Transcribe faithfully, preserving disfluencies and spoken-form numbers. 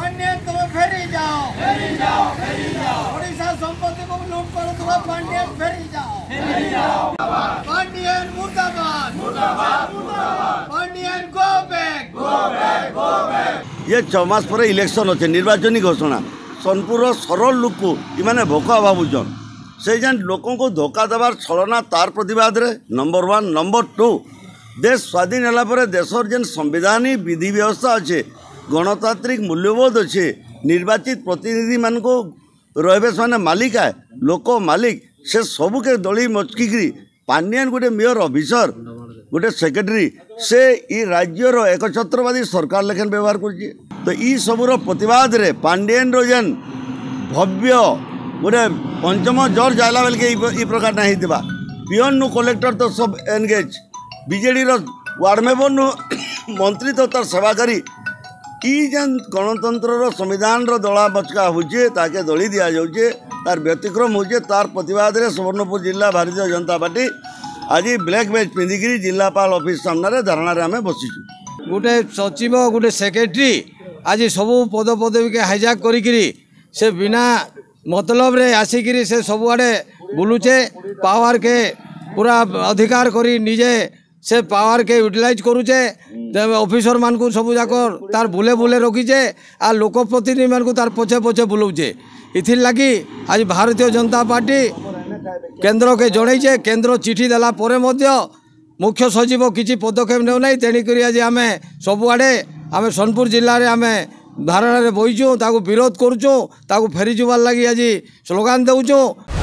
पांडियन तुम फेरी जाओ, फेरी जाओ, फेरी जाओ। ओडिशा संपत्ति को लूट करुवा पांडियन फेरी जाओ, फेरी जाओ। पांडियन मुर्दाबाद, मुर्दाबाद, मुर्दाबाद। Pandian go back, go back, go back. ये छह मास पर इलेक्शन अच्छे निर्वाचन घोषणा सोनपुर सरल लोक को इमाने भोका भावुन से जेन लोकों को धोखा देवार छलना तार प्रतिवाद रे नंबर वन। नंबर टू देश स्वाधीन होला पर देशर जेन संविधानिक विधि व्यवस्था अच्छे गणतांत्रिक मूल्यबोध अच्छे निर्वाचित प्रतिनिधि मान को रहे से मालिक है लोक मालिक से सबू के दली मचकिकी पांडियन गोटे मेयर ऑफिसर गोटे सेक्रेटरी से ई राज्यर एकछत्रवादी सरकार लेखन व्यवहार कर तो ई सबूर प्रतिवाद रे पांडियन रो जेन भव्य गोटे पंचम जर्ज आला बेल के ई प्रकार नहीं होता पियन नु कलेक्टर तो सब एनगेज बीजेडी वार्ड मेंबर नु मंत्री तो तार सेवा करी ई जेन गणतंत्र संविधान दला बचका होचे ताके दली दिया जाउचे तार व्यतिक्रम होचे तार प्रतिवाद रे सुवर्णपुर जिला भारतीय जनता पार्टी आज ब्लैक बैच पिंधिकी जिलापाल ऑफिस सामने धारणा रे आमे बसिचु। गोटे सचिव गोटे सेक्रेटरी आज सबू पद पदवी के हाइजाक करी से बिना मतलब रे आसिकी से सबुआड़े बुलुचे पावर के पूरा अधिकार करी निजे से पावर के यूटिलाइज करुचे ऑफिसर मान को सबू जाक तार बुले बुले रखीचे आ लोक प्रतिनिधि मान को तार पछे पछे बुलाऊचे इथिर लगी आज भारतीय जनता पार्टी केंद्र के जनईचे केंद्र चिठी देला परे मध्य मुख्य सचिव किसी पदक्षेप नेउ नै तेणुक आज आम सबुआड़े आम सोनपुर जिले में आम धारणा बहीचु विरोध करुचु फेरी जुबार लगी आज स्लोगान देउचु।